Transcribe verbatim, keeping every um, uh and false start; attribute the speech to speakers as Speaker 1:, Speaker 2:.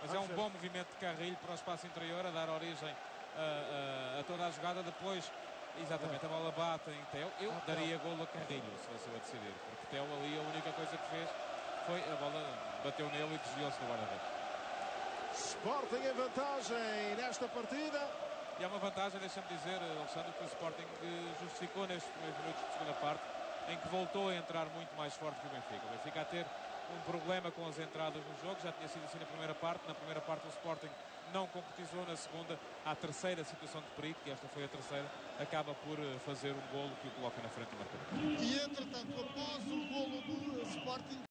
Speaker 1: Mas é um bom movimento de Carrilho para o espaço interior, a dar origem a, a, a toda a jogada. Depois, exatamente, a bola bate em Teo. Eu daria golo a Carrilho, se fosse eu a decidir, porque Teo ali a única coisa que fez foi a bola bateu nele e desviou-se do guarda-redes.
Speaker 2: Sporting em vantagem nesta partida.
Speaker 1: E há uma vantagem, deixa-me dizer, Alexandre, que o Sporting justificou nestes primeiros minutos de segunda parte, em que voltou a entrar muito mais forte que o Benfica. O Benfica a ter um problema com as entradas no jogo, já tinha sido assim na primeira parte. Na primeira parte o Sporting não concretizou, na segunda, a terceira situação de perigo, que esta foi a terceira, acaba por fazer um golo que o coloca na frente do marcador.
Speaker 3: E entretanto, após o golo do Sporting,